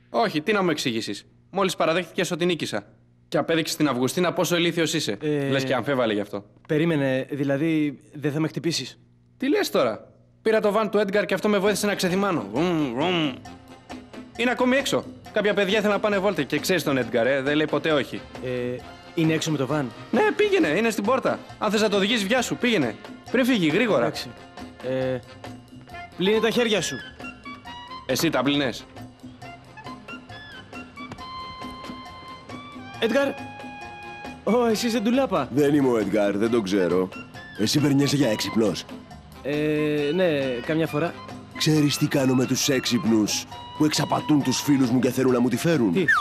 Όχι, τι να μου εξηγήσεις. Μόλις παραδέχτηκες ότι νίκησα. Και απέδειξες στην Αυγουστίνα πόσο ηλίθιος είσαι. Λες και αμφέβαλε γι' αυτό. Περίμενε, δηλαδή δεν θα με χτυπήσεις? Τι λες τώρα? Πήρα το βαν του Έντγκαρ και αυτό με βοήθησε να ξεθυμάνω. Είναι ακόμη έξω. Κάποια παιδιά ήθελαν να πάνε βόλτα και ξέρεις τον Έντγκαρ, δεν λέει ποτέ όχι. Είναι έξω με το βαν? Ναι, πήγαινε, είναι στην πόρτα. Αν θες να το οδηγείς, βιάσου, πήγαινε. Πριν φύγει, γρήγορα. Εντάξει. Πλύνε τα χέρια σου. Εσύ τα πλύνες? Έντγκαρ! Εσύ είσαι ντουλάπα. Δεν είμαι ο Έντγκαρ, δεν τον ξέρω. Εσύ περνιέσαι για έξυπνος. Ναι, καμιά φορά. Ξέρεις τι κάνω με τους έξυπνους που εξαπατούν τους φίλους μου και θέλουν να μου τη φέρουν? Τι?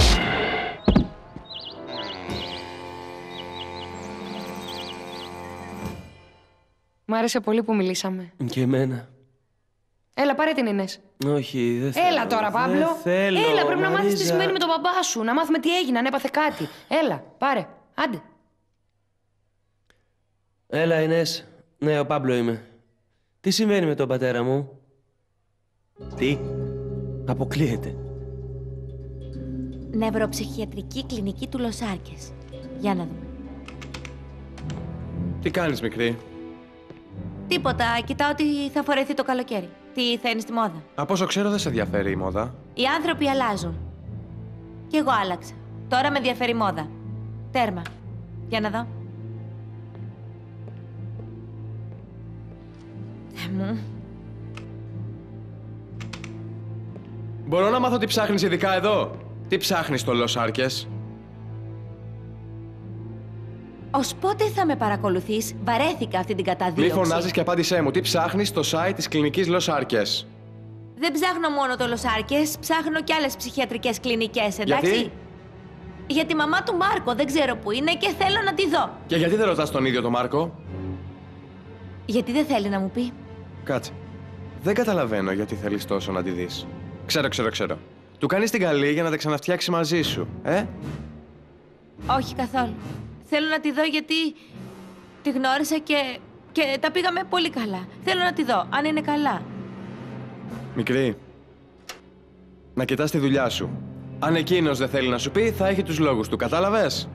Μ' άρεσε πολύ που μιλήσαμε. Και εμένα. Έλα, πάρε την Ινές. Όχι, δεν θέλω. Έλα τώρα, Παύλο. Δεν θέλω, Έλα, πρέπει να μάθεις τι Μαρίζα. σημαίνει με τον μπαμπά σου. Να μάθουμε τι έγινε, αν έπαθε κάτι. Έλα, πάρε. Άντε. Έλα, Ινές. Ναι, ο Παύλο είμαι. Τι συμβαίνει με τον πατέρα μου? Τι? Αποκλείεται. Νευροψυχιατρική κλινική του Λος Άρκες. Για να δούμε. Τι κάνεις, μικρή? Τίποτα. Κοιτάω τι θα φορεθεί το καλοκαίρι. Τι θα είναι στη μόδα. Από όσο ξέρω, δεν σε ενδιαφέρει η μόδα. Οι άνθρωποι αλλάζουν. Κι εγώ άλλαξα. Τώρα με ενδιαφέρει η μόδα. Τέρμα. Για να δω. Θεέ μου. Μπορώ να μάθω τι ψάχνεις ειδικά εδώ? Τι ψάχνεις στο Λος Άρκες? Ως πότε θα με παρακολουθείς? Βαρέθηκα αυτή την καταδίωξη. Μη φωνάζεις και απάντησέ μου. Τι ψάχνεις στο site της κλινικής Λος Άρκες? Δεν ψάχνω μόνο το Λος Άρκες, ψάχνω κι άλλες ψυχιατρικές κλινικές, εντάξει. Γιατί? Για τη μαμά του Μάρκο, δεν ξέρω που είναι και θέλω να τη δω. Και γιατί δεν ρωτάς τον ίδιο τον Μάρκο? Γιατί δεν θέλει να μου πει. Κάτσε. Δεν καταλαβαίνω γιατί θέλεις τόσο να τη δεις. Ξέρω. Του κάνεις την καλή για να τα ξαναφτιάξει μαζί σου, Όχι καθόλου. Θέλω να τη δω γιατί τη γνώρισα και τα πήγαμε πολύ καλά. Θέλω να τη δω, αν είναι καλά. Μικρή, να κοιτάς τη δουλειά σου. Αν εκείνος δεν θέλει να σου πει, θα έχει τους λόγους του. Κατάλαβες?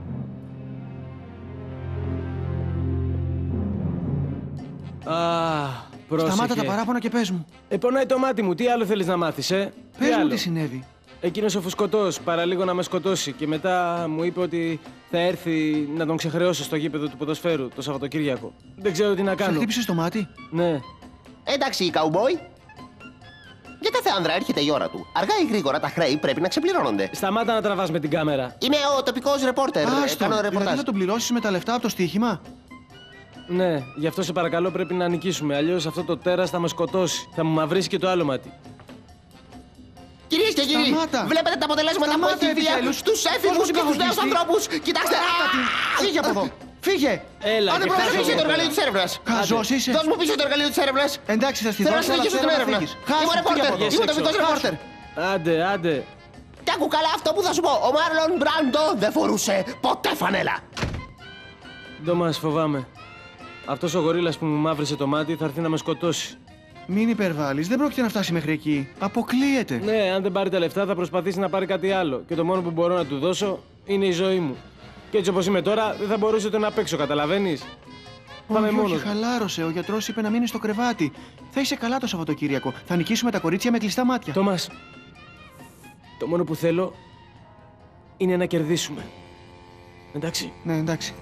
Πρόσεχε. Σταμάτα τα παράπονα και πες μου. Πονάει το μάτι μου. Τι άλλο θέλεις να μάθεις, Πες μου τι συνέβη. Εκείνος ο φουσκωτός παραλίγο να με σκοτώσει και μετά μου είπε ότι θα έρθει να τον ξεχρεώσω στο γήπεδο του ποδοσφαίρου το Σαββατοκύριακο. Δεν ξέρω τι να Σε κάνω. χτύπησε το μάτι. Ναι. Εντάξει, καουμπόι. Για κάθε άνδρα έρχεται η ώρα του. Αργά ή γρήγορα τα χρέη πρέπει να ξεπληρώνονται. Σταμάτα να τραβάς με την κάμερα. Είμαι ο τοπικός ρεπόρτερ. Άστο, Κάνω δηλαδή ρεπορτάζ. θα τον πληρώσεις με τα λεφτά από το στοίχημα. Ναι, γι' αυτό σε παρακαλώ πρέπει να νικήσουμε. Αλλιώς αυτό το τέρας θα με σκοτώσει. Θα μου μαυρίσει και το άλλο μάτι. Κυρίες και κύριοι, Σταμάτα. βλέπετε τα αποτελέσματα που Σταμάτα, έχει η βία επιτέλους. στους έφηβους Πώς και τους νέους υπολογιστή. ανθρώπους. Κοιτάξτε. Φύγε από εδώ. Φύγε. Έλα, Άντε και πρώτα φεύγω. φύγε το εργαλείο της έρευνας. Χαζός είσαι. Δώσ' μου πίσω το εργαλείο της έρευνας. Εντάξει, θα στη Θέλω να δώσω, αλλά συνεχίσω θέλω την να έρευνα. φύγεις. Είμαι Χάσου, φύγε ρεπόρτερ. από εδώ. Είμαι τοπικός Χάσου. ρεπόρτερ. Άντε. Κι άκου καλά αυτό που θα σου πω. Ο Μάρλον Μπράντο δεν φορούσε ποτέ φανέλα. Ντομάς, φοβάμαι. Αυτός ο γορίλας που μου μαύρισε το μάτι θα έρθει να με σκοτώσει. Μην υπερβάλλεις, δεν πρόκειται να φτάσει μέχρι εκεί. Αποκλείεται. Ναι, αν δεν πάρει τα λεφτά θα προσπαθήσει να πάρει κάτι άλλο. Και το μόνο που μπορώ να του δώσω είναι η ζωή μου. Και έτσι όπως είμαι τώρα δεν θα μπορούσε ούτε να παίξω, καταλαβαίνεις. Πάμε Όχι, μόνος όχι, μου. χαλάρωσε. Ο γιατρός είπε να μείνει στο κρεβάτι. Θα είσαι καλά το Σαββατοκύριακο. Θα νικήσουμε τα κορίτσια με κλειστά μάτια. Τόμας, το μόνο που θέλω είναι να κερδίσουμε. Εντάξει. Ναι, εντάξει.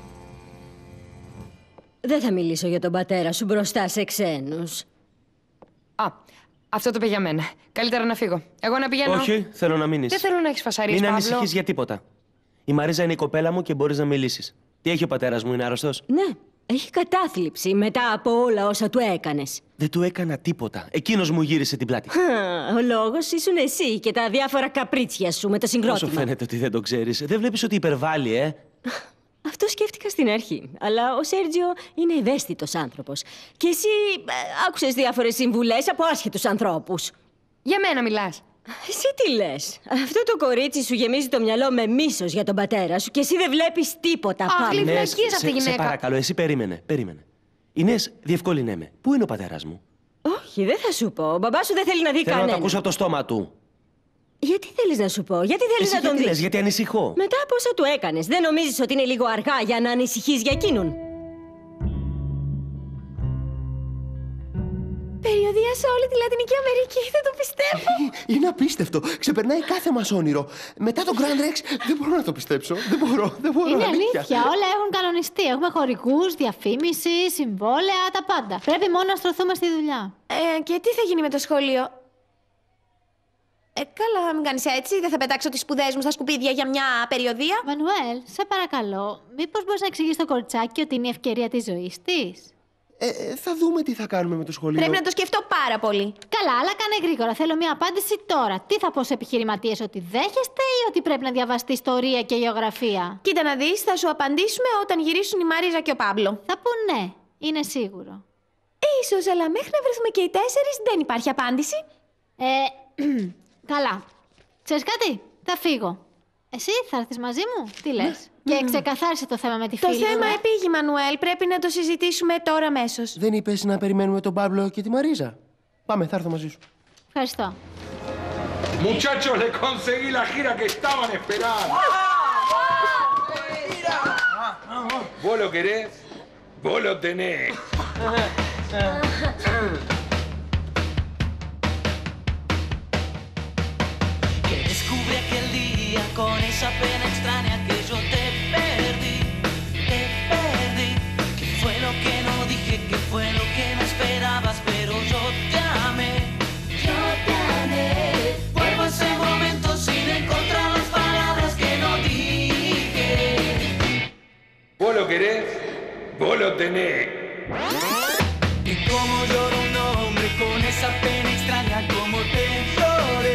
Δεν θα μιλήσω για τον πατέρα σου μπροστά σε ξένους. Αυτό το είπε για μένα. Καλύτερα να φύγω. Εγώ να πηγαίνω. Όχι, θέλω να μείνεις. Δεν θέλω να έχεις φασαρίσει, Μην Παύλο. ανησυχείς για τίποτα. Η Μαρίζα είναι η κοπέλα μου και μπορείς να μιλήσεις. Τι έχει ο πατέρας μου, είναι άρρωστος? Ναι, έχει κατάθλιψη μετά από όλα όσα του έκανες. Δεν του έκανα τίποτα. Εκείνος μου γύρισε την πλάτη. Ο λόγος ήσουν εσύ και τα διάφορα καπρίτσια σου με το Όσο συγκρότημα. φαίνεται ότι δεν το ξέρεις. Δεν βλέπεις ότι υπερβάλλει, Αυτό σκέφτηκα στην αρχή. Αλλά ο Σέρτζιο είναι ευαίσθητος άνθρωπος. Και εσύ άκουσες διάφορες συμβουλές από άσχετους ανθρώπους. Για μένα μιλάς. Εσύ τι λες? Αυτό το κορίτσι σου γεμίζει το μυαλό με μίσος για τον πατέρα σου και εσύ δεν βλέπεις τίποτα Αχ, πάνω. γλυφ- Βλακίες αυτή η σε γυναίκα. παρακαλώ, εσύ περίμενε. Ινές, διευκόλυνέ με. Πού είναι ο πατέρας μου? Όχι, δεν θα σου πω. Ο μπαμπάς σου δεν θέλει να δει Θέλω να το κανένα. ακούσω από το στόμα του. Γιατί θέλεις να σου πω, γιατί θέλεις Εσύ να τον γιατί δεις? λες, γιατί ανησυχώ. Μετά από όσα του έκανες, δεν νομίζεις ότι είναι λίγο αργά για να ανησυχείς για εκείνον? Περιοδεία σε όλη τη Λατινική Αμερική, δεν το πιστεύω. Είναι απίστευτο. Ξεπερνάει κάθε μας όνειρο. Μετά τον Grand Rex δεν μπορώ να το πιστέψω. Δεν μπορώ. Είναι αλήθεια. Όλα έχουν κανονιστεί. Έχουμε χωρικούς, διαφήμιση, συμβόλαια, τα πάντα. Πρέπει μόνο να στρωθούμε στη δουλειά. Και τι θα γίνει με το σχολείο? Καλά, μην κάνεις έτσι. Δεν θα πετάξω τις σπουδές μου στα σκουπίδια για μια περιοδεία. Μανουέλ, σε παρακαλώ, μήπως μπορείς να εξηγήσεις στο κοριτσάκι ότι είναι η ευκαιρία της ζωής της? Θα δούμε τι θα κάνουμε με το σχολείο. Πρέπει να το σκεφτώ πάρα πολύ. Καλά, αλλά κάνε γρήγορα. Θέλω μια απάντηση τώρα. Τι θα πω σε επιχειρηματίες, ότι δέχεστε ή ότι πρέπει να διαβαστεί ιστορία και γεωγραφία? Κοίτα να δεις, θα σου απαντήσουμε όταν γυρίσουν η Μαρίζα και ο Πάμπλο. Θα πω ναι, είναι σίγουρο. Ίσως, αλλά μέχρι να βρεθούμε και οι 4 δεν υπάρχει απάντηση. Καλά. Ξέρεις κάτι, θα φύγω. Εσύ θα έρθεις μαζί μου, τι λες? Και ξεκαθάρισε το θέμα με τη φίλη. Το θέμα επήγει, Μανουέλ. Πρέπει να το συζητήσουμε τώρα αμέσως. Δεν είπες να περιμένουμε τον Παύλο και τη Μαρίζα? Πάμε, θα έρθω μαζί σου. Ευχαριστώ. Muchachos, les conseguí la gira que estaban esperando. ¿Vos lo querés? Vos lo tenés. Que descubrí aquel día con esa pena extraña que yo te perdí. Que fue lo que no dije, que fue lo que no esperabas, pero yo te amé. Yo te amé. Vuelvo a ese momento sin encontrar las palabras que no dije. ¿Vos lo querés? Vos lo tenés. Y como llora un hombre con esa pena extraña, como te lloré.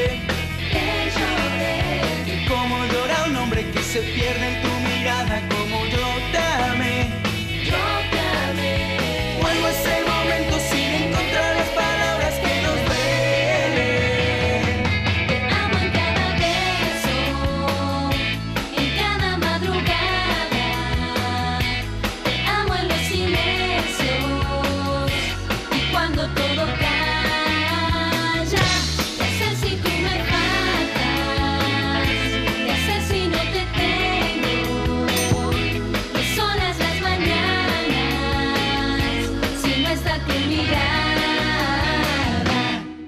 Y como llora un hombre que se pierde en tu mirada, como yo te amé. Yo te amé. Vuelvo a ese momento sin encontrar las palabras que nos duelen. Te amo en cada beso, en cada madrugada. Te amo en los silencios y cuando todo calla. ¿Qué hacer si tú me faltas? ¿Qué hacer si no te tengo? No solas las mañanas si no está tu mirada.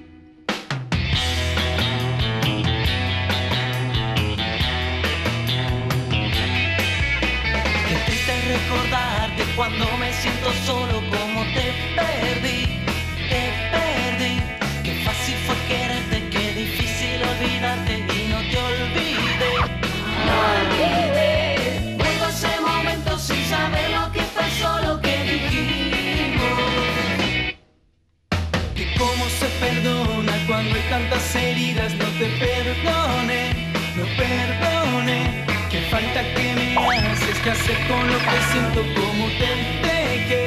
Qué triste es recordarte cuando me siento solo, como te perdí. Qué fácil fue quererte, qué difícil olvidarte y no te olvidé. No olvidé. Vuelvo a ese momento sin saber lo que pasó, lo que dijimos. Que cómo se perdona cuando hay tantas heridas, no te perdone, no perdone. Que falta que me haces, que hacer con lo que siento, como te dejé.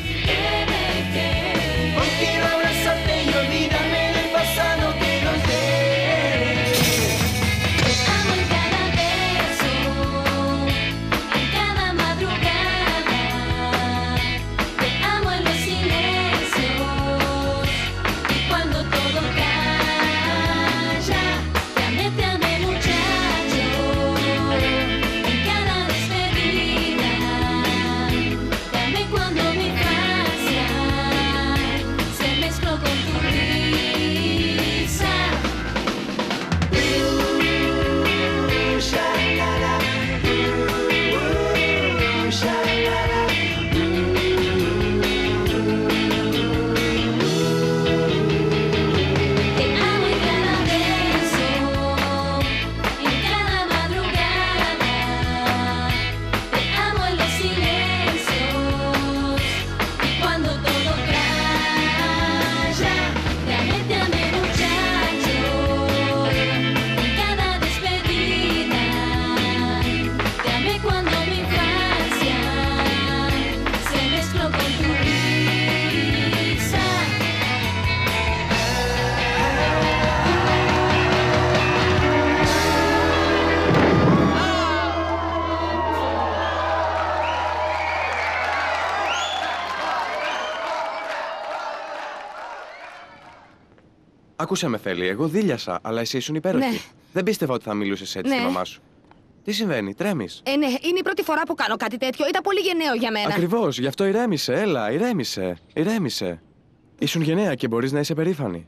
Hoy quiero abrazarte y olvidarme del pasado que nos dé. Te amo en cada beso, en cada madrugada. Te amo en los silencios y cuando todo calla. Te amé muchacho, en cada despedida. Te amé cuando mi infancia se mezcló con tu risa. Sha-la-la, sha-la-la. Te amo en cada beso, en cada madrugada. Te amo en los silencios y cuando todo calla. Te amé muchacho, en cada despedida. Te amé cuando mi infancia se mezcló con tu risa. Άκουσε με, Φέλη. Εγώ δίλιασα, αλλά εσύ ήσουν υπέροχη. Ναι. Δεν πίστευα ότι θα μιλούσες έτσι στη μαμά σου. Τι συμβαίνει, τρέμεις? Ναι, είναι η πρώτη φορά που κάνω κάτι τέτοιο. Ήταν πολύ γενναίο για μένα. Ακριβώς, γι' αυτό ηρέμησε. Έλα, ηρέμησε. Ήσουν γενναία και μπορείς να είσαι περήφανη.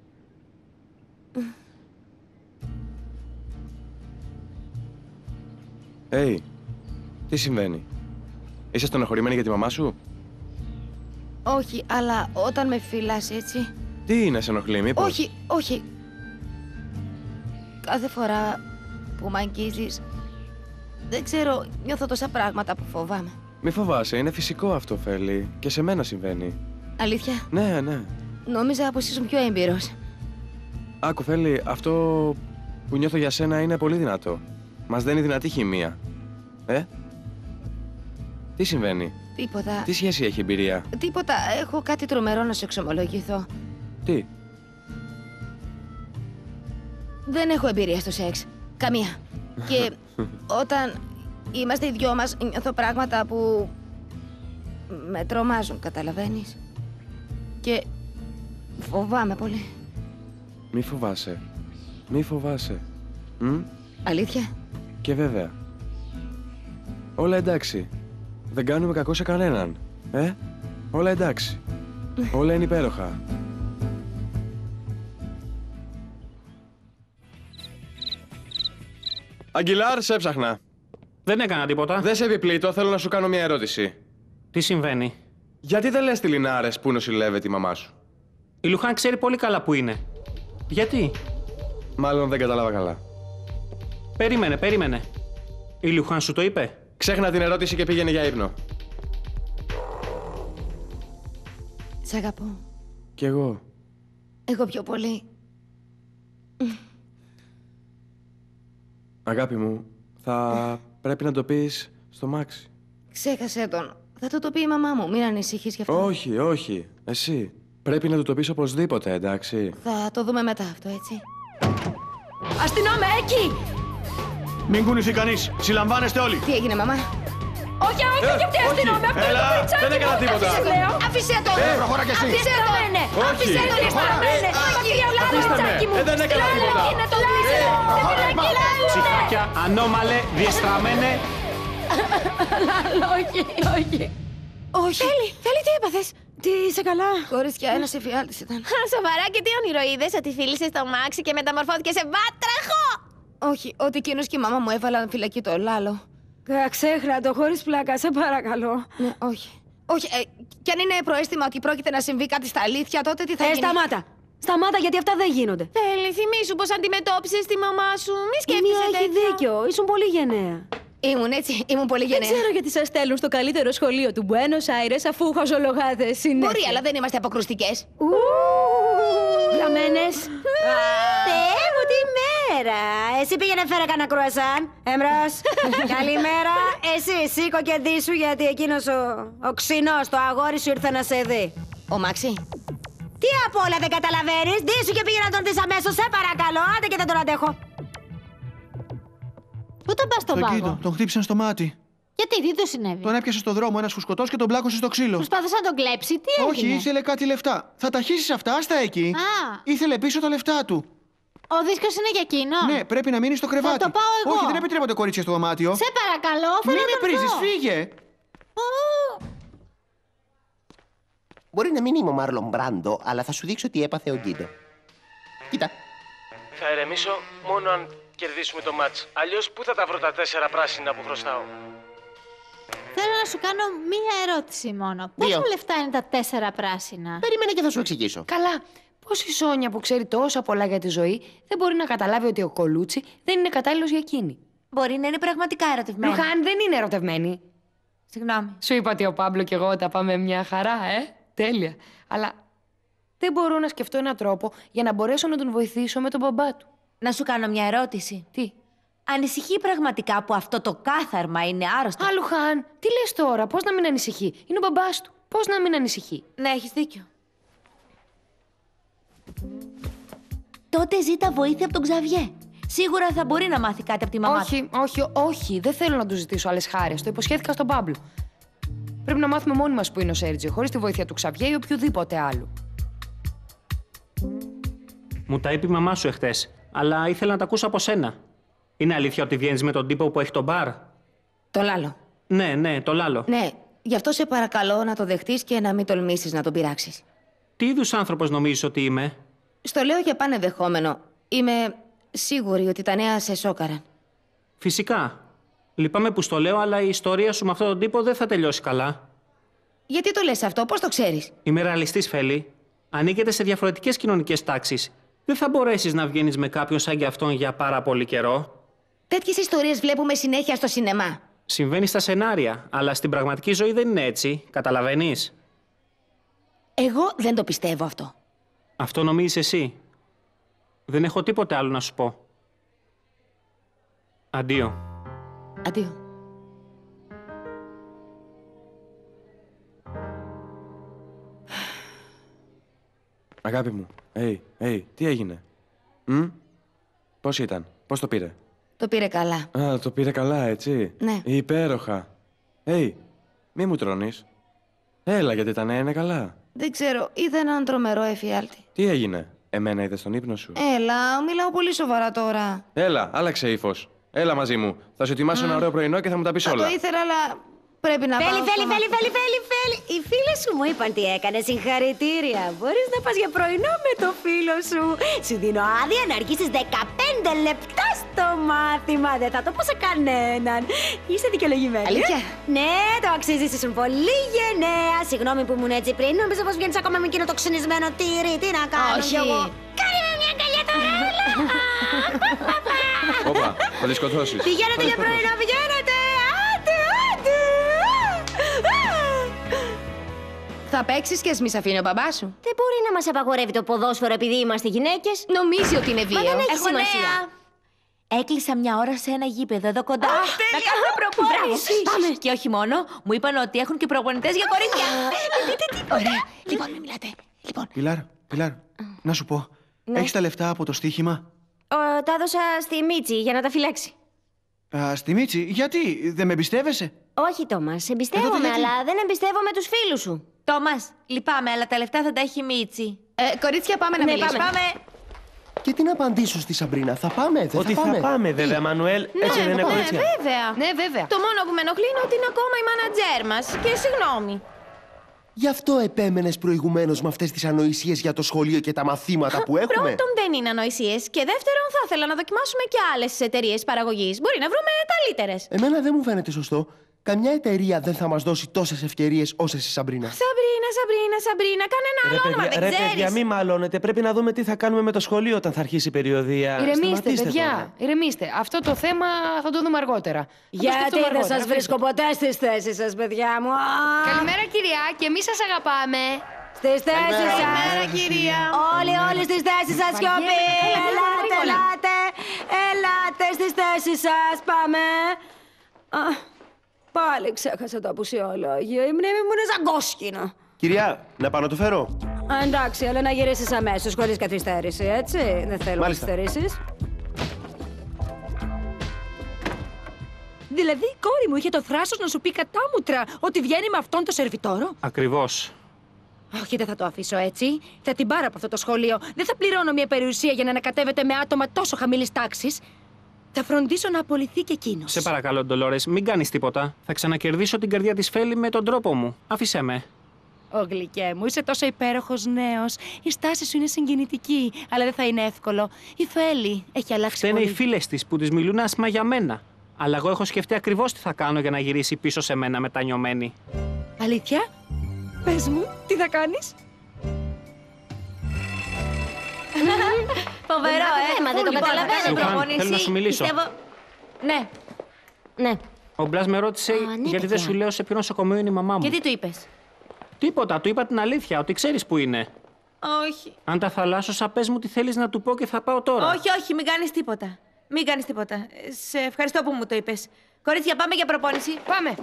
Τι συμβαίνει? Είσαι στενοχωρημένη για τη μαμά σου? Όχι, αλλά όταν με φυλάς έτσι... Τι είναι, σε ενοχλεί, μήπως? Όχι. Κάθε φορά που μ' αγγίζεις, δεν ξέρω, νιώθω τόσα πράγματα που φοβάμαι. Μη φοβάσαι, είναι φυσικό αυτό, Φέλη. Και σε μένα συμβαίνει. Αλήθεια? Ναι. Νόμιζα πως ήσουν πιο έμπειρος. Άκου, Φέλη, αυτό που νιώθω για σένα είναι πολύ δυνατό. Μας δένει δυνατή χημεία. Τι συμβαίνει? Τίποτα. Τι σχέση έχει η εμπειρία? Τίποτα. Έχω κάτι τρομερό να σου εξομολογηθώ. Τι? Δεν έχω εμπειρία στο σεξ. Καμία. Και όταν είμαστε οι δυο μας, νιώθω πράγματα που με τρομάζουν, καταλαβαίνεις. Και φοβάμαι πολύ. Μη φοβάσαι. Αλήθεια? Και βέβαια. Όλα εντάξει. Δεν κάνουμε κακό σε κανέναν. Όλα εντάξει. Όλα είναι υπέροχα. Αγγιλάρ, σε έψαχνα. Δεν έκανα τίποτα. Δεν σε επιπλήττω, θέλω να σου κάνω μια ερώτηση. Τι συμβαίνει? Γιατί δεν λες στη Λινάρες που νοσηλεύεται η μαμά σου? Η Λουχάν ξέρει πολύ καλά που είναι. Γιατί? Μάλλον δεν κατάλαβα καλά. Περίμενε. Η Λουχάν σου το είπε? Ξέχνα την ερώτηση και πήγαινε για ύπνο. Σ' αγαπώ. Κι εγώ. Εγώ πιο πολύ. Αγάπη μου, θα πρέπει να το πεις στο Μάξι. Ξέχασέ τον. Θα το πει η μαμά μου. Μην ανησυχείς γι' αυτό. Όχι. Εσύ. Πρέπει να του το πεις οπωσδήποτε, εντάξει. Θα το δούμε μετά αυτό, έτσι. Αστυνόμε, εκεί! Μην κουνηθεί κανείς. Συλλαμβάνεστε όλοι. Τι έγινε, μαμά? Όχι, αυτή αστυνόμε. Αυτό είναι το πριτσάκι. Δεν έκανα τίποτα. Άφησέ τον. Προχώρα κι εσύ. Άφησέ τον. Άφησέ τον. Δεν έκανα τίποτα. Ψυχάκια, ανώμαλε, διεστραμμένε. Όχι. Θέλει, τι έπαθες? Τι, είσαι καλά? Κορίτσια, ένας εφιάλτης ήταν. Σοβαρά, και τι όνειρο είδες? Ότι φίλησε στο Μάξι και μεταμορφώθηκε σε βάτραχο? Όχι, ότι εκείνος και η μάμα μου έβαλαν φυλακή το Λάλο. Ξέχρατο, χωρίς πλάκα, σε παρακαλώ. Ναι, όχι. Όχι, κι αν είναι προαίσθημα ότι πρόκειται να συμβεί κάτι στα αλήθεια, τότε τι θα γίνει? Σταμάτα, γιατί αυτά δεν γίνονται. Θέλει, θυμήσου πως αντιμετώπισες τη μαμά σου. Μη σκέφτεσαι Έχει τέτοια. δίκιο, ήσουν πολύ γενναία. Ήμουν πολύ γενναία. Δεν ξέρω γιατί σας στέλνουν στο καλύτερο σχολείο του Μπουένος Άιρες, αφού χαζολογάτε συνέχεια. Μπορεί, αλλά δεν είμαστε αποκρουστικές. Βλαμμένες. Θεέ μου, τι μέρα! Εσύ πήγαινε φέρε κανένα κρουασάν. Εμπρός. Καλημέρα. Εσύ σήκω και ντύσου, γιατί εκείνος ο ξινός, το αγόρι σου ήρθε να σε δει. Ο Μάξι. Τι απ' όλα δεν καταλαβαίνεις? Ντύσου και πήγαινε να τον δεις αμέσως, σε παρακαλώ. Άντε και δεν τον αντέχω. Πού τον πας στον Στον πάγο? κήτο, τον χτύπησαν στο μάτι. Γιατί, τι του συνέβη? Τον έπιασε στο δρόμο ένας φουσκωτός και τον πλάκωσε στο ξύλο. Προσπάθησε να τον κλέψει, τι έγινε? Όχι, ήθελε κάτι λεφτά. Θα τα χύσεις αυτά, άστα εκεί. Α. Ήθελε πίσω τα λεφτά του. Ο δίσκος είναι για εκείνο? Ναι, πρέπει να μείνει στο κρεβάτι. Θα το πάω εγώ. Όχι, δεν επιτρέπονται κορίτσια στο δωμάτιο. Σε παρακαλώ, Μην θέλω με να τον πρίζεις, δω. φύγε. Μπορεί να μην είμαι ο Μάρλον Μπράντο, αλλά θα σου δείξω τι έπαθε ο Γκίντο. Κοίτα. Θα ερεμήσω μόνο αν κερδίσουμε το μάτς. Αλλιώς πού θα τα βρω τα 4 πράσινα που χρωστάω? Θέλω να σου κάνω μία ερώτηση μόνο. Πόσα λεφτά είναι τα 4 πράσινα? Περίμενε και θα σου εξηγήσω. Καλά. Πώς η Σόνια που ξέρει τόσα πολλά για τη ζωή δεν μπορεί να καταλάβει ότι ο Κολούτσι δεν είναι κατάλληλος για εκείνη? Μπορεί να είναι πραγματικά ερωτευμένη. Λουχάν δεν είναι ερωτευμένη. Συγγνώμη. Σου είπα ότι ο Πάμπλο και εγώ τα πάμε μια χαρά, Τέλεια. Αλλά δεν μπορώ να σκεφτώ έναν τρόπο για να μπορέσω να τον βοηθήσω με τον μπαμπά του. Να σου κάνω μια ερώτηση. Τι? Ανησυχεί πραγματικά που αυτό το κάθαρμα είναι άρρωστο? Α, Λουχάν, τι λες τώρα? Πώς να μην ανησυχεί? Είναι ο μπαμπάς του. Πώς να μην ανησυχεί? Ναι, έχεις δίκιο. Τότε ζήτα βοήθεια από τον Ξαβιέ. Σίγουρα θα μπορεί να μάθει κάτι από τη μαμά του. Όχι. Δεν θέλω να του ζητήσω άλλες χάρες. Το υποσχέθηκα στον Πάμπλο. Πρέπει να μάθουμε μόνοι μας που είναι ο Σέρτζιο, χωρίς τη βοήθεια του Ξαβιέ ή οποιοδήποτε άλλου. Μου τα είπε η μαμά σου εχθές. αλλά ήθελα να τα ακούσω από σένα. Είναι αλήθεια ότι βγαίνεις με τον τύπο που έχει το μπαρ? Το Λάλο. Ναι, το Λάλο. Ναι, γι' αυτό σε παρακαλώ να το δεχτείς και να μην τολμήσεις να τον πειράξεις. Τι είδους άνθρωπος νομίζεις ότι είμαι? Στο λέω για πάνε δεχόμενο. Είμαι σίγουρη ότι τα νέα σε σόκαραν. Φυσικά. Λυπάμαι που στο λέω, αλλά η ιστορία σου με αυτόν τον τύπο δεν θα τελειώσει καλά. Γιατί το λες αυτό, πώς το ξέρεις? Είμαι ρεαλιστής, Φέλη. Ανήκετε σε διαφορετικές κοινωνικές τάξεις. Δεν θα μπορέσεις να βγαίνεις με κάποιον σαν και αυτόν για πάρα πολύ καιρό. Τέτοιες ιστορίες βλέπουμε συνέχεια στο σινεμά. Συμβαίνει στα σενάρια, αλλά στην πραγματική ζωή δεν είναι έτσι. Καταλαβαίνεις? Εγώ δεν το πιστεύω αυτό. Αυτό νομίζεις εσύ. Δεν έχω τίποτε άλλο να σου πω. Αντίο. Αντίο. Αγάπη μου, τι έγινε? Πώς ήταν, πώς το πήρε? Το πήρε καλά. Α, το πήρε καλά, έτσι. Ναι. Υπέροχα. Μη μου τρώνεις. Έλα, γιατί τα νέα είναι καλά. Δεν ξέρω, είδα έναν τρομερό εφιάλτη. Τι έγινε, εμένα είδες στον ύπνο σου? Έλα, μιλάω πολύ σοβαρά τώρα. Έλα, άλλαξε ύφος. Έλα μαζί μου. Θα σου ετοιμάσω ένα ωραίο πρωινό και θα μου τα πεις όλα. Το ήθελα, αλλά πρέπει να πάω. Φέλη. Οι φίλοι σου μου είπαν τι έκανε. Συγχαρητήρια. Μπορείς να πας για πρωινό με το φίλο σου. Σου δίνω άδεια να αρχίσεις 15 λεπτά στο μάθημα. Δεν θα το πω σε κανέναν. Είσαι δικαιολογημένη. Αλήθεια? Ναι, το αξίζεις. Ήσουν πολύ γενναία. Συγγνώμη που ήμουν έτσι πριν. Νομίζω πως βγαίνεις ακόμα με εκείνο το ξυνισμένο τύρι. Τι να κάνω κι εγώ. Κάνε με μια αγκαλιά τώρα, έλα. Όπα, θα τη σκοτώσεις. Πηγαίνετε για πρωινό, πηγαίνετε. Θα παίξεις και ας μη σ' αφήνει ο μπαμπάς σου. Δεν μπορεί να μας απαγορεύει το ποδόσφαιρο επειδή είμαστε γυναίκες. Νομίζει ότι είναι βίαιο. Μα δεν έχει Έχω σημασία. νέα. Έκλεισα μια ώρα σε ένα γήπεδο εδώ κοντά. Να κάνουμε προπόνηση. Πάμε. Και όχι μόνο, μου είπαν ότι έχουν και προπονητές για κορίτσια. Μην πείτε τίποτα. Λοιπόν, μην μιλάτε. Λοιπόν. Πιλάρ, να σου πω. Ναι. Έχεις τα λεφτά από το στοίχημα? Τα έδωσα στη Μίτσι για να τα φυλάξει. Στη Μίτσι, γιατί δεν με εμπιστεύεσαι? Όχι, Τόμας, εμπιστεύομαι, αλλά δεν εμπιστεύομαι τους φίλους σου. Τόμας, λυπάμαι, αλλά τα λεφτά θα τα έχει η Μίτσι. Κορίτσια, πάμε να μιλήσουμε. Πάμε. Και τι να απαντήσω στη Σαμπρίνα, θα πάμε, δεν Ότι θα πάμε? θα πάμε, βέβαια, Μανουέλ. Έτσι δεν είναι, κορίτσια? Βέβαια. Ναι, βέβαια. Το μόνο που με ενοχλεί είναι ότι είναι ακόμα η μάνατζέρ μας. Και συγγνώμη. Γι' αυτό επέμενες προηγουμένως με αυτές τις ανοησίες για το σχολείο και τα μαθήματα που έχουμε. Πρώτον, δεν είναι ανοησίες. Και δεύτερον, θα ήθελα να δοκιμάσουμε και άλλες εταιρείες παραγωγής. Μπορεί να βρούμε καλύτερες. Εμένα δεν μου φαίνεται σωστό. Καμιά εταιρεία δεν θα μας δώσει τόσες ευκαιρίες όσες η Σαμπρίνα. Σαμπρίνα, κάνε ένα άλλο όνομα, δεν ξέρεις. παιδιά, μη μαλώνετε. Πρέπει να δούμε τι θα κάνουμε με το σχολείο όταν θα αρχίσει η περιοδία. Ηρεμήστε, Σταματήστε παιδιά. τώρα. Ηρεμήστε. Αυτό το θέμα θα το δούμε αργότερα. Γιατί δεν σας βρίσκω ποτέ στις θέσεις σας, παιδιά μου. Καλημέρα, κυρία, και εμείς σας αγαπάμε. Στις θέσεις σας. Καλημέρα, κυρία. Όλοι στις θέσεις σας, σιωπή. Ελάτε στις θέσεις σας, πάμε. Πάλι ξέχασα το απουσιολόγιο. Η μνήμη μου είναι σαν κόσκινο. Κυρία, να πάω να το φέρω. Εντάξει, αλλά να γυρίσεις αμέσως, χωρίς καθυστέρηση, έτσι. Δεν θέλω καθυστερήσεις. Δηλαδή, η κόρη μου είχε το θράσος να σου πει κατάμουτρα ότι βγαίνει με αυτόν το σερβιτόρο. Ακριβώς. Όχι, δεν θα το αφήσω έτσι. Θα την πάρω από αυτό το σχολείο. Δεν θα πληρώνω μια περιουσία για να ανακατεύεται με άτομα τόσο χαμηλής τάξης. Θα φροντίσω να απολυθεί και εκείνος. Σε παρακαλώ, Ντολόρες, μην κάνεις τίποτα. Θα ξανακερδίσω την καρδιά της Φέλη με τον τρόπο μου. Άφησέ με. Ω γλυκέ μου, είσαι τόσο υπέροχος νέος. Η στάση σου είναι συγκινητική, αλλά δεν θα είναι εύκολο. Η Φέλη έχει αλλάξει Φταίνε πολύ. οι φίλες της που της μιλούν άσχημα για μένα. Αλλά εγώ έχω σκεφτεί ακριβώς τι θα κάνω για να γυρίσει πίσω σε μένα μετανιωμένη. Αλήθεια? Πες μου, τι θα κάνεις? Φοβερό, θέμα, δεν το καταλαβαίνω. Σουχάν, θέλω να σου μιλήσω. Ναι. Ναι. Ο Μπλάς με ρώτησε ναι, γιατί παιδιά. δεν σου λέω σε ποιο νοσοκομείο είναι η μαμά μου. Και τι του είπες? Τίποτα, του είπα την αλήθεια, ότι ξέρεις που είναι. Όχι. Αν τα θαλάσσωσα, πες μου τι θέλεις να του πω και θα πάω τώρα. Όχι, μην κάνεις τίποτα. Μην κάνεις τίποτα. Σε ευχαριστώ που μου το είπες. Κορίτσια, πάμε για προπόνηση. Πάμε.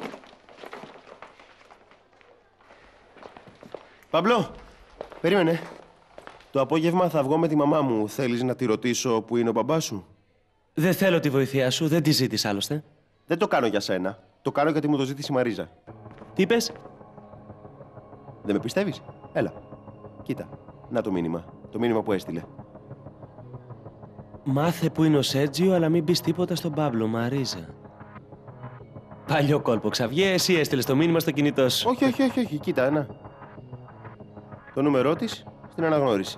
Παμπλό, περίμενε. Το απόγευμα θα βγω με τη μαμά μου. Θέλεις να τη ρωτήσω που είναι ο μπαμπάς σου? Δεν θέλω τη βοήθειά σου, δεν τη ζήτησα άλλωστε. Δεν το κάνω για σένα. Το κάνω γιατί μου το ζήτησε η Μαρίζα. Τι είπες? Δεν με πιστεύεις? Έλα. Κοίτα. Να το μήνυμα. Το μήνυμα που έστειλε. Μάθε που είναι ο Σέρτζιο, αλλά μην πεις τίποτα στον Πάμπλο, Μαρίζα. Παλιό κόλπο, Ξαβιέ, εσύ έστειλες το μήνυμα στο κινητό σου. Όχι. Κοίτα, ένα. Το νούμερό της στην αναγνώριση.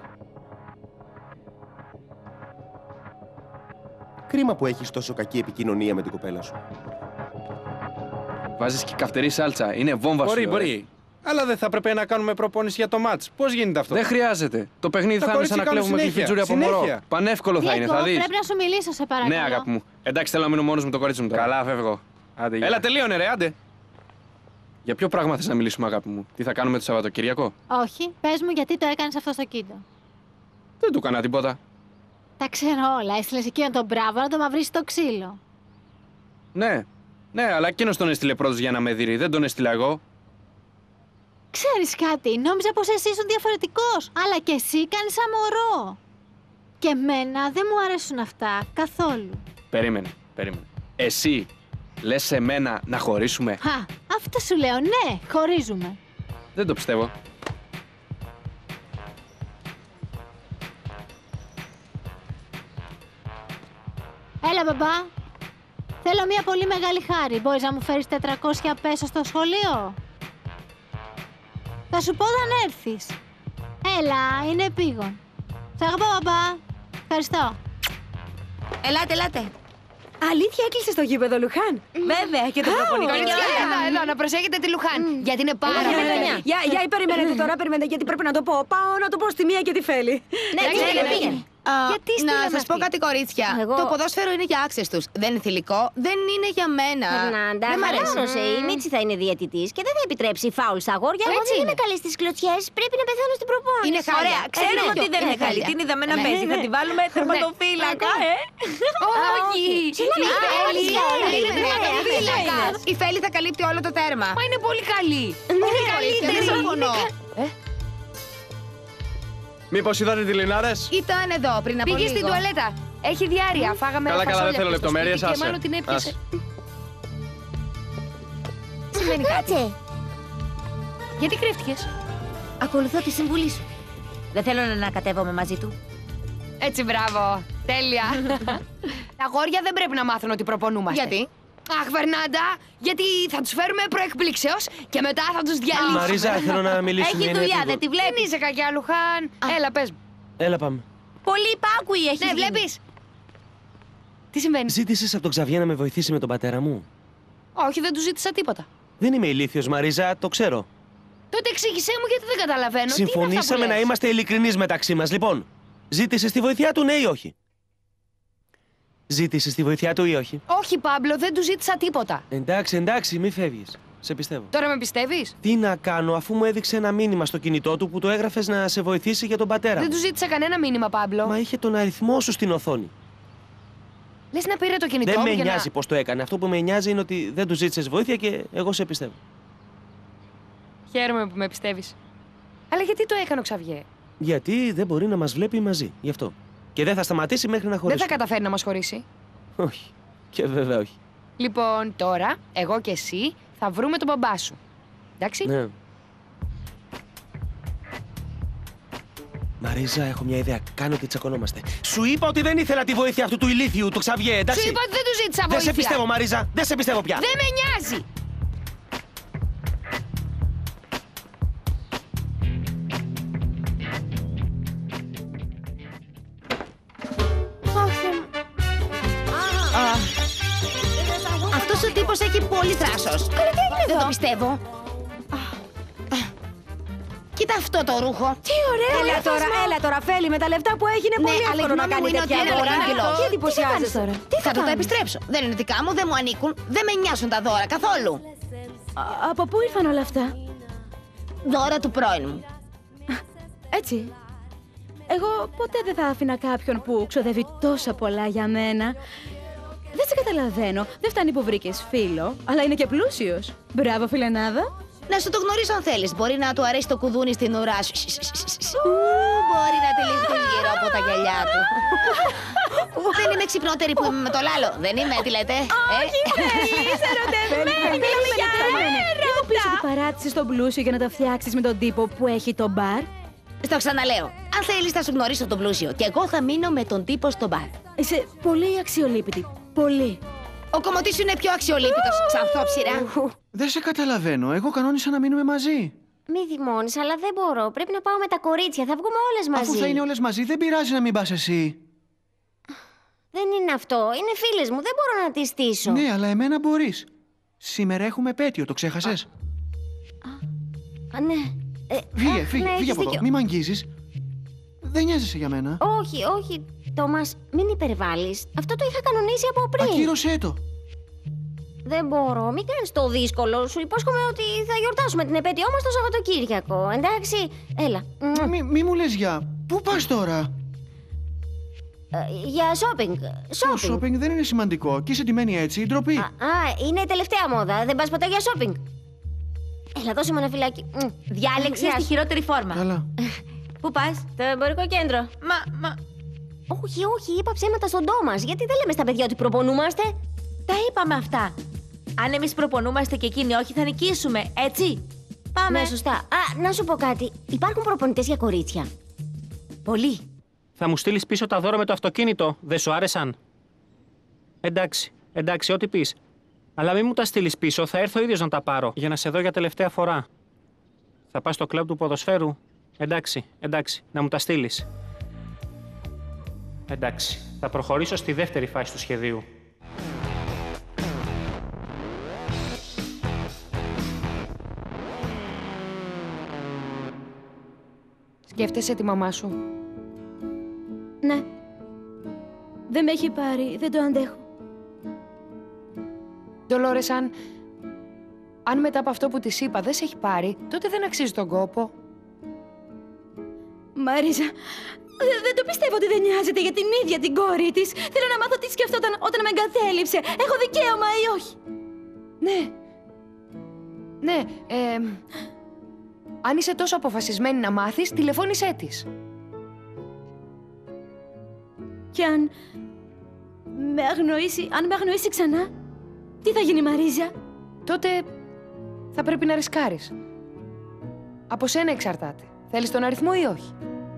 Κρίμα που έχεις τόσο κακή επικοινωνία με την κοπέλα σου. Βάζεις και καυτερή σάλτσα. Είναι βόμβα σου. Μπορεί. Αλλά δεν θα έπρεπε να κάνουμε προπόνηση για το μάτς. Πώς γίνεται αυτό? Δεν χρειάζεται. Το παιχνίδι θα είναι σαν να κλέβουμε κλειφιτζούρι από μωρό. Πανεύκολο θα είναι, θα δεις. Πρέπει να σου μιλήσω, σε παρακαλώ. Ναι, αγάπη μου. Εντάξει, θέλω να μείνω μόνος με το κορίτσι μου τώρα. Καλά, φεύγω. Άντε, Έλα, τελείωνε, ρε, άντε. Για ποιο πράγμα θες να μιλήσουμε, αγάπη μου? Τι θα κάνουμε το Σαββατοκύριακο? Όχι, πες μου γιατί το έκανες αυτό στο κίντο. Δεν του έκανα τίποτα. Τα ξέρω όλα. Έστειλες εκείνον τον μπράβο να το μαυρίσει το ξύλο. Ναι, αλλά εκείνος τον έστειλε πρώτος για να με δει. Δεν τον έστειλα εγώ. Ξέρεις κάτι, νόμιζα πως εσύ ήσουν διαφορετικός, αλλά και εσύ κάνεις σαν μωρό. Και εμένα δεν μου αρέσουν αυτά καθόλου. Περίμενε. Εσύ λες σε μένα να χωρίσουμε? Αυτό σου λέω, ναι, χωρίζουμε. Δεν το πιστεύω. Έλα, μπαμπά. Θέλω μια πολύ μεγάλη χάρη. Μπορείς να μου φέρεις 400 πέσο στο σχολείο? Θα σου πω όταν έρθεις. Έλα, είναι επίγον. Σ' αγαπώ, μπαμπά. Ευχαριστώ. Ελάτε. Αλήθεια έκλεισε στο γήπεδο, Λουχάν. Βέβαια, και το προπονητικό. Εδώ, να προσέχετε τη Λουχάν. Γιατί είναι πάρα πολύ καλή. Για περιμένετε τώρα, γιατί πρέπει να το πω. Πάω να το πω στη μία και τη Φέλη. Ναι, πήγαινε. Γιατί να σας πω κάτι, κορίτσια. Το ποδόσφαιρο είναι για άξες τους. Δεν είναι θηλυκό, δεν είναι για μένα. Φερνάντα, δεν μ' αρέσει. η Μίτση θα είναι διαιτητής και δεν θα επιτρέψει φάουλ στα αγόρια. Εγώ δεν είμαι καλή στις κλωτσιές. Πρέπει να πεθάνω στην προπόνηση. Είναι χάλια. Ωραία, ξέρουμε ότι δεν είναι καλή. Την είδαμε να παίζει. Θα τη βάλουμε τερματοφύλακα, Όχι! Η Φέλη θα καλύπτει όλο το τέρμα. Μα είναι πολύ καλή. Είναι καλύτερη. Δεν συμφωνώ. Μήπως είδατε τη Λινάρες? Ήταν εδώ πριν από λίγο. Πήγε στην τουαλέτα. Έχει διάρρεια. Φάγαμε Καλά, δεν θέλω λεπτομέρειες. Και μάλλον την έπιασε. Συμβαίνει κάτι. Γιατί κρύφτηκες? Ακολουθώ τη συμβουλή σου. Δεν θέλω να ανακατεύομαι μαζί του. Έτσι, μπράβο. Τέλεια. Τα αγόρια δεν πρέπει να μάθουν ότι προπονούμαστε. Γιατί? Αχ, Φερνάντα, γιατί θα τους φέρουμε προεκπλήξεως και μετά θα τους διαλύσουμε. Μαρίζα, θέλω να μιλήσουμε. Έχει δουλειά, δεν τη βλέπεις. Δεν είσαι κακιά, Λουχάν. Έλα, πες μου. Έλα, πάμε. Πολύ υπάκουη έχει. Ναι, βλέπεις. Τι συμβαίνει? Ζήτησες από τον Ξαβιέ να με βοηθήσει με τον πατέρα μου? Όχι, δεν του ζήτησα τίποτα. Δεν είμαι ηλίθιος, Μαρίζα, το ξέρω. Τότε εξήγησέ μου γιατί δεν καταλαβαίνω. Συμφωνήσαμε να είμαστε ειλικρινείς μεταξύ μας. Λοιπόν, ζήτησες τη βοήθειά του, ναι ή όχι? Ζήτησες τη βοήθειά του ή όχι? Όχι, Πάμπλο, δεν του ζήτησα τίποτα. Εντάξει, μη φεύγεις. Σε πιστεύω. Τώρα με πιστεύεις? Τι να κάνω, αφού μου έδειξε ένα μήνυμα στο κινητό του που το έγραφες να σε βοηθήσει για τον πατέρα Δεν μου. του ζήτησα κανένα μήνυμα, Πάμπλο. Μα είχε τον αριθμό σου στην οθόνη. Λες να πήρε το κινητό Δεν μου με για νοιάζει να... πώς το έκανε. Αυτό που με νοιάζει είναι ότι δεν του ζήτησες βοήθεια και εγώ σε πιστεύω. Χαίρομαι που με πιστεύεις. Αλλά γιατί το έκανε ο Ξαβιέ? Γιατί δεν μπορεί να μας βλέπει μαζί. Γι' αυτό. Και δεν θα σταματήσει μέχρι να χωρίσει. Δεν θα καταφέρει να μας χωρίσει. Όχι. Και βέβαια όχι. Λοιπόν, τώρα, εγώ και εσύ θα βρούμε τον μπαμπά σου. Εντάξει? Ναι. Μαρίζα, έχω μια ιδέα. Κάνω ότι τσακωνόμαστε. Σου είπα ότι δεν ήθελα τη βοήθεια αυτού του ηλίθιου, του Ξαβιέ, εντάξει. Σου είπα ότι δεν του ζήτησα βοήθεια. Δεν σε πιστεύω, Μαρίζα. Δεν σε πιστεύω πια. Δεν με νοιάζει. Αυτός ο τύπος έχει πολύ θράσος. Δεν το πιστεύω. Κοίτα αυτό το ρούχο. Τι ωραίο! Έλα τώρα, Φέλη, με τα λεφτά που έχει είναι πολύ εύκολο να κάνει τέτοια δώρα. Τι εντυπωσιάζεσαι τώρα? Θα του τα επιστρέψω. Δεν είναι δικά μου, δεν μου ανήκουν. Δεν με νοιάζουν τα δώρα καθόλου. Από πού ήρθαν όλα αυτά? Δώρα του πρώην μου. Έτσι. Εγώ ποτέ δεν θα άφηνα κάποιον που ξοδεύει τόσα πολλά για μένα. Δεν σε καταλαβαίνω. Δεν φτάνει που βρήκες φίλο, αλλά είναι και πλούσιος. Μπράβο, φιλενάδα. Να σου το γνωρίσω αν θέλεις. Μπορεί να του αρέσει το κουδούνι στην ουρά σου. Μπορεί να τυλίγχεις γύρω από τα γυαλιά του. Δεν είμαι ξυπνότερη που είμαι με το λάλο. Δεν είμαι, τι λέτε? Όχι, είσαι ερωτευμένη. Μιλάμε για έρωτα. Μην μου πεις ότι παράτησες τον πλούσιο για να τα φτιάξεις με τον τύπο που έχει το μπαρ. Στο ξαναλέω. Αν θέλεις θα σου γνωρίσω τον πλούσιο. Και εγώ θα μείνω με τον τύπο στο μπαρ. Είσαι πολύ αξιολύπητη. Πολύ. Ο κομμωτής σου είναι πιο αξιολύπητος, ξανθόψυρα. Δεν σε καταλαβαίνω. Εγώ κανόνισα να μείνουμε μαζί. Μη θυμώνεις, αλλά δεν μπορώ. Πρέπει να πάω με τα κορίτσια. Θα βγούμε όλες μαζί. Αφού θα είναι όλες μαζί, δεν πειράζει να μην πας εσύ. Δεν είναι αυτό. Είναι φίλες μου. Δεν μπορώ να τις στήσω. Ναι, αλλά εμένα μπορείς. Σήμερα έχουμε επέτειο, το ξέχασες? Ναι. Φύγε από εδώ. Μη μ' αγγίζεις. Δεν νοιάζεσαι για μένα. Όχι. Τόμας, μην υπερβάλλεις. Αυτό το είχα κανονίσει από πριν. Ακύρωσέ το. Δεν μπορώ. Μην κάνεις το δύσκολο. Σου υπόσχομαι ότι θα γιορτάσουμε την επέτειό μας το Σαββατοκύριακο. Εντάξει, έλα. Μη μου λες για... Πού πας τώρα? Για shopping. Το shopping δεν είναι σημαντικό. Και είσαι ντυμένη έτσι, ντροπή. Είναι η τελευταία μόδα. Δεν πας ποτέ για shopping. Έλα, δώσε μου ένα φυλάκι. Διάλεξες τη χειρότερη φόρμα. Καλά. Πού πας? Στο εμπορικό κέντρο. Μα... Όχι, είπα ψέματα στον Τόμας. Γιατί δεν λέμε στα παιδιά ότι προπονούμαστε? Τα είπαμε αυτά. Αν εμείς προπονούμαστε και εκείνοι όχι, θα νικήσουμε, έτσι. Πάμε. Ναι, σωστά. Να σου πω κάτι. Υπάρχουν προπονητές για κορίτσια? Πολλοί. Θα μου στείλεις πίσω τα δώρα με το αυτοκίνητο. Δεν σου άρεσαν? Εντάξει, ό,τι πεις. Αλλά μην μου τα στείλεις πίσω, θα έρθω ίδιος να τα πάρω, για να σε δω για τελευταία φορά. Θα πας στο κλαμπ του ποδοσφαίρου? Εντάξει, να μου τα στείλεις. Εντάξει, θα προχωρήσω στη δεύτερη φάση του σχεδίου. Σκέφτεσαι τη μαμά σου? Ναι. Δεν με έχει πάρει, δεν το αντέχω. Ντολόρες, αν μετά από αυτό που της είπα δεν σε έχει πάρει, τότε δεν αξίζει τον κόπο. Μαρίζα, δεν το πιστεύω ότι δεν νοιάζεται για την ίδια την κόρη της. Θέλω να μάθω τι σκεφτόταν όταν με εγκατέλειψε. Έχω δικαίωμα ή όχι? Ναι, αν είσαι τόσο αποφασισμένη να μάθεις, τηλεφώνησέ της. Και αν με αγνοήσει ξανά, τι θα γίνει, Μαρίζα? Τότε θα πρέπει να ρισκάρεις. Από σένα εξαρτάται. Θέλεις τον αριθμό ή όχι?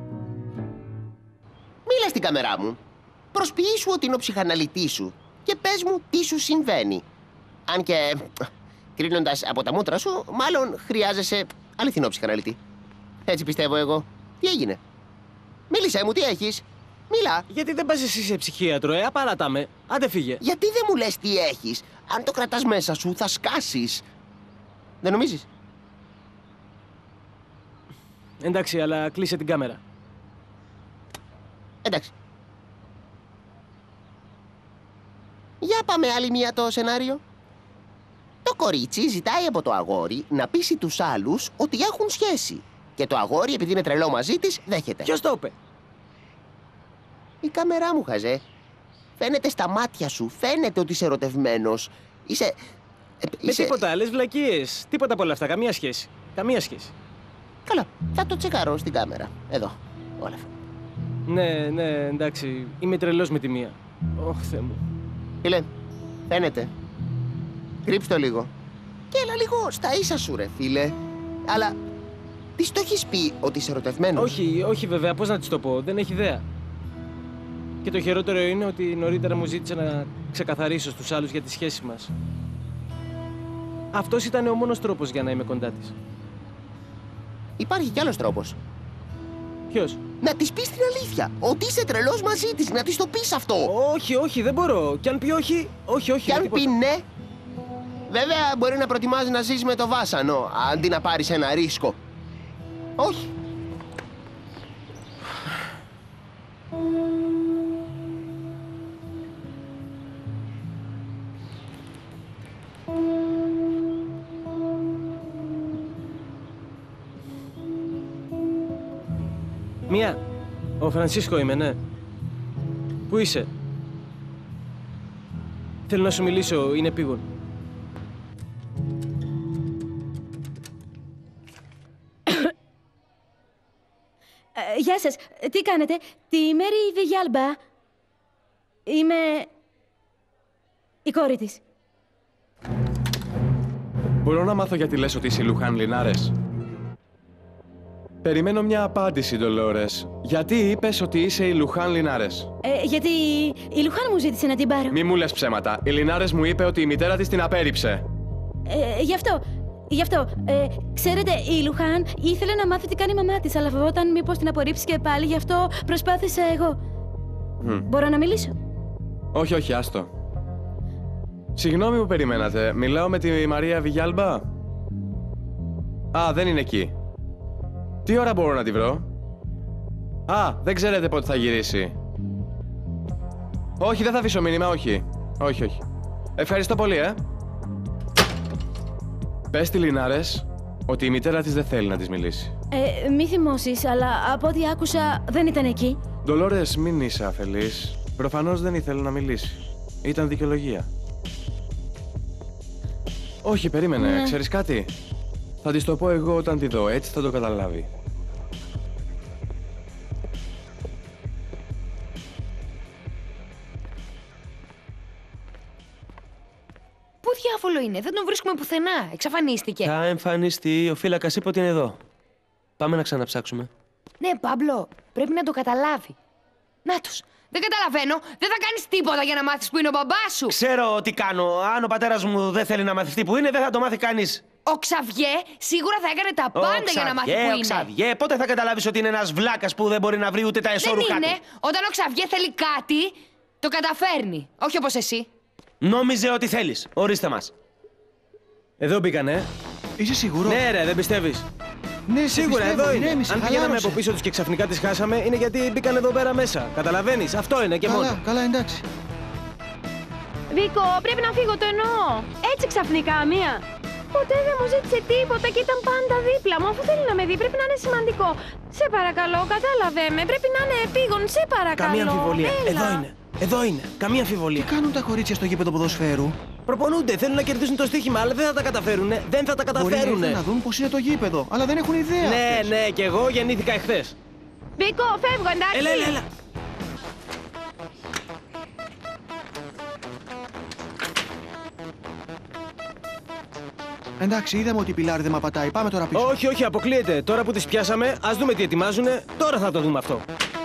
Μίλα στην καμερά μου. Προσποιήσου ότι είναι ο ψυχαναλυτής σου και πες μου τι σου συμβαίνει. Αν και, κρίνοντας από τα μούτρα σου, μάλλον χρειάζεσαι αληθινό ψυχαναλυτή. Έτσι πιστεύω εγώ. Τι έγινε? Μίλησέ μου, τι έχεις? Μίλα. Γιατί δεν πας εσύ σε ψυχίατρο, απαράτα με. Άντε φύγε. Γιατί δεν μου λες τι έχεις? Αν το κρατάς μέσα σου, θα σκάσεις. Δεν νομίζεις? Εντάξει, αλλά κλείσε την κάμερα. Εντάξει. Για πάμε άλλη μία το σενάριο. Το κορίτσι ζητάει από το αγόρι να πείσει τους άλλους ότι έχουν σχέση. Και το αγόρι, επειδή είναι τρελό μαζί της, δέχεται. Ποιος το είπε? Η κάμερά μου, χαζέ. Φαίνεται στα μάτια σου, φαίνεται ότι είσαι ερωτευμένος. Είσαι... Τίποτα, άλλες βλακίες. Τίποτα από όλα αυτά, καμία σχέση. Καμία σχέση. Καλά, θα το τσεκάρω στην κάμερα. Εδώ, όλα αυτά. Ναι, εντάξει. Είμαι τρελός με τη μία. Ωχ, Θεέ μου. Φίλε, φαίνεται. Κρύψ' το λίγο. Και έλα λίγο στα ίσα σου, ρε φίλε. Αλλά της το έχεις πει ότι είσαι ερωτευμένος? Όχι βέβαια, πώς να της το πω, δεν έχει ιδέα. Και το χειρότερο είναι ότι νωρίτερα μου ζήτησε να ξεκαθαρίσω στους άλλους για τη σχέση μας. Αυτός ήταν ο μόνος τρόπος για να είμαι κοντά της. Υπάρχει κι άλλος τρόπος. Ποιος? Να της πεις την αλήθεια. Ότι είσαι τρελός μαζί της. Να της το πεις αυτό. Όχι, δεν μπορώ. Κι αν πει όχι, όχι. Κι αν πει ναι, βέβαια μπορεί να προτιμάς να ζεις με το βάσανο αντί να πάρεις ένα ρίσκο. Όχι. Μία. Ο Φρανσίσκο είμαι, ναι. Πού είσαι? Θέλω να σου μιλήσω, είναι επίγον. Γεια σας. Τι κάνετε? Τη Μέρη Βιγιάλμπα. Είμαι η κόρη της. Μπορώ να μάθω γιατί λες ότι είσαι Λουχάν Λινάρες? Περιμένω μια απάντηση, Ντολόρες. Γιατί είπες ότι είσαι η Λουχάν Λινάρες? Γιατί η Λουχάν μου ζήτησε να την πάρω. Μη μου λες ψέματα. Η Λινάρες μου είπε ότι η μητέρα της την απέρριψε. Γι' αυτό, ξέρετε, η Λουχάν ήθελε να μάθει τι κάνει η μαμά της, αλλά φοβόταν μήπως την απορρίψει και πάλι, γι' αυτό προσπάθησα εγώ. Μπορώ να μιλήσω? Όχι, όχι, άστο. Συγγνώμη που περιμένατε. Μιλάω με τη Μαρία Βιγιάλμπα. Α, δεν είναι εκεί. Τι ώρα μπορώ να τη βρω? Α, δεν ξέρετε πότε θα γυρίσει. Όχι, δεν θα αφήσω μήνυμα, όχι. Όχι, όχι. Ευχαριστώ πολύ, Πες στη Λινάρες ότι η μητέρα της δεν θέλει να της μιλήσει. Μη θυμώσεις, αλλά από ό,τι άκουσα δεν ήταν εκεί. Ντολόρες, μην είσαι αφελής. Προφανώς δεν ήθελε να μιλήσει. Ήταν δικαιολογία. Όχι, περίμενε. Ξέρεις κάτι? Θα της το πω εγώ όταν τη δω, έτσι θα το καταλάβει. Πού διάβολο είναι, δεν τον βρίσκουμε πουθενά. Εξαφανίστηκε. Θα εμφανιστεί, ο φύλακας είπε ότι είναι εδώ. Πάμε να ξαναψάξουμε. Ναι, Πάμπλο, πρέπει να το καταλάβει. Νάτος, δεν καταλαβαίνω. Δεν θα κάνεις τίποτα για να μάθεις που είναι ο μπαμπάς σου. Ξέρω τι κάνω. Αν ο πατέρας μου δεν θέλει να μάθει που είναι, δεν θα το μάθει κανείς. Ο Ξαβιέ σίγουρα θα έκανε τα πάντα για να μάθει που είναι. Ο Ξαβιέ, πότε θα καταλάβεις ότι είναι ένας βλάκας που δεν μπορεί να βρει ούτε τα εσώρουχά του? Δεν είναι. Όταν ο Ξαβιέ θέλει κάτι, το καταφέρνει. Όχι όπως εσύ. Νόμιζε ότι θέλεις. Ορίστε μας. Εδώ μπήκανε. Είσαι σίγουρο? Ναι, ρε, δεν πιστεύεις? Ναι, σίγουρα εδώ είναι. Ηρέμησε, Αν πηγαίναμε από πίσω τους και ξαφνικά τις χάσαμε, είναι γιατί μπήκαν εδώ πέρα μέσα. Καταλαβαίνεις, αυτό είναι και μόνο. Καλά, εντάξει. Βίκο, πρέπει να φύγω, το εννοώ. Έτσι ξαφνικά, μία. Ποτέ δεν μου ζήτησε τίποτα και ήταν πάντα δίπλα μου. Αφού θέλει να με δει, πρέπει να είναι σημαντικό. Σε παρακαλώ, κατάλαβε με. Πρέπει να είναι επίγον, σε παρακαλώ. Καμία αμφιβολία. Έλα. Εδώ είναι. Εδώ είναι. Καμία αμφιβολία. Τι κάνουν τα κορίτσια στο γήπεδο ποδοσφαίρου? Προπονούνται. Θέλουν να κερδίσουν το στοίχημα, αλλά δεν θα τα καταφέρουνε. Δεν θα τα καταφέρουνε. Μπορεί να δουν πώς είναι το γήπεδο, αλλά δεν έχουν ιδέα. Ναι, ναι, και εγώ γεννήθηκα εχθές. Βίκο, φεύγω, εντάξει. Έλα. Εντάξει, είδαμε ότι η Πιλάρ δεν με απατάει. Πάμε τώρα πίσω. Όχι, όχι, αποκλείεται. Τώρα που τις πιάσαμε, ας δούμε τι ετοιμάζουνε. Τώρα θα το δούμε αυτό.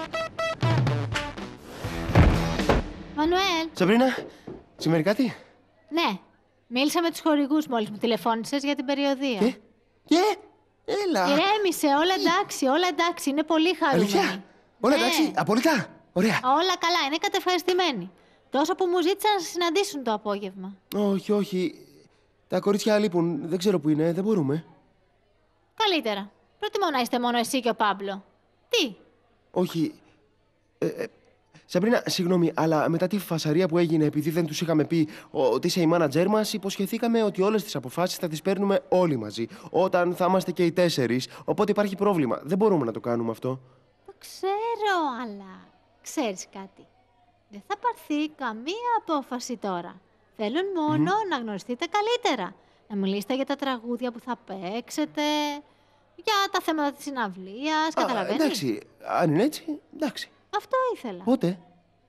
Μανουέλ. Σαμπρίνα, σημαίνει κάτι? Ναι. Μίλησα με τους χορηγούς μόλις μου τηλεφώνησες για την περιοδία. Έλα. Ηρέμησε, όλα εντάξει, όλα εντάξει. Είναι πολύ χαρούμενοι. Αλήθεια? Όλα εντάξει, απόλυτα. Ωραία. Όλα καλά, είναι κατευχαριστημένοι. Τόσο που μου ζήτησαν να σε συναντήσουν το απόγευμα. Όχι, όχι. Τα κορίτσια λείπουν. Δεν ξέρω που είναι. Δεν μπορούμε. Καλύτερα. Προτιμώ να είστε μόνο εσύ και ο Πάμπλο. Τι? Όχι. Σαμπρίνα, συγγνώμη, αλλά μετά τη φασαρία που έγινε, επειδή δεν τους είχαμε πει ότι είσαι η μάνατζέρ μας, υποσχεθήκαμε ότι όλες τις αποφάσεις θα τις παίρνουμε όλοι μαζί, όταν θα είμαστε και οι 4. Οπότε υπάρχει πρόβλημα. Δεν μπορούμε να το κάνουμε αυτό. Το ξέρω, αλλά ξέρεις κάτι. Δεν θα πάρθει καμία απόφαση τώρα. Θέλουν μόνο να γνωριστείτε καλύτερα. Να μιλήσετε για τα τραγούδια που θα παίξετε, για τα θέματα της συναυλίας, καταλαβαίνεις. Εντάξει, αν είναι έτσι, εντάξει. Αυτό ήθελα. Πότε?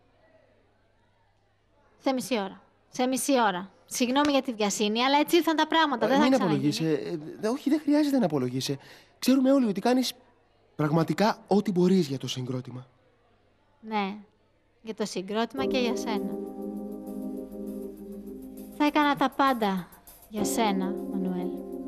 Σε μισή ώρα. Σε μισή ώρα. Συγγνώμη για τη βιασύνη, αλλά έτσι ήρθαν τα πράγματα. Δεν θα μην ξαναγίνει. απολογείσαι. Όχι, δεν χρειάζεται να απολογείσαι. Ξέρουμε όλοι ότι κάνεις πραγματικά ό,τι μπορείς για το συγκρότημα. Ναι, για το συγκρότημα και για σένα. Θα έκανα τα πάντα για σένα, Μανουέλ.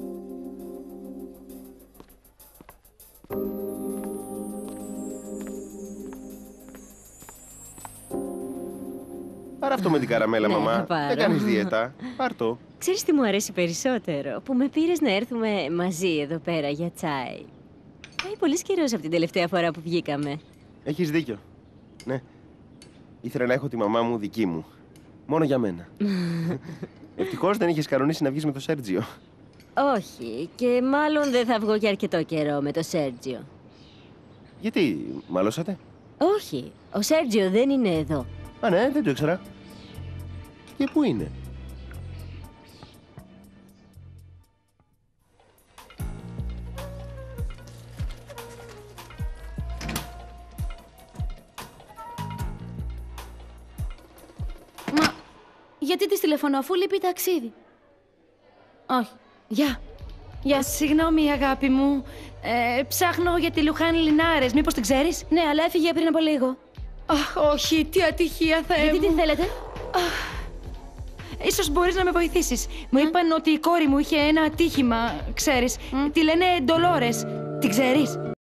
Πάρ' αυτό με την καραμέλα, Ναι, μαμά. θα πάρω. Δεν κάνεις δίαιτα. Πάρ' το. Ξέρεις τι μου αρέσει περισσότερο? Που με πήρες να έρθουμε μαζί εδώ πέρα για τσάι. Πάει πολύς καιρός από την τελευταία φορά που βγήκαμε. Έχεις δίκιο. Ναι. Ήθελα να έχω τη μαμά μου δική μου. Μόνο για μένα. Ευτυχώς δεν είχες κανονίσει να βγεις με τον Σέρτζιο. Όχι, και μάλλον δεν θα βγω για αρκετό καιρό με το Σέρτζιο. Γιατί, μαλώσατε? Όχι, ο Σέρτζιο δεν είναι εδώ. Α, ναι, δεν το ήξερα. Και πού είναι? Γιατί της τηλεφωνώ αφού λείπει ταξίδι? Όχι. Γεια. Γεια. Συγγνώμη, αγάπη μου. Ψάχνω για τη Λουχάνη Λινάρες. Μήπως την ξέρεις? Ναι, αλλά έφυγε πριν από λίγο. Αχ, όχι, τι ατυχία, Θεέ Γιατί μου. τι θέλετε? Ίσως μπορείς να με βοηθήσεις. Μου είπαν ότι η κόρη μου είχε ένα ατύχημα, ξέρεις. Τη λένε Ντολόρες. Την ξέρεις?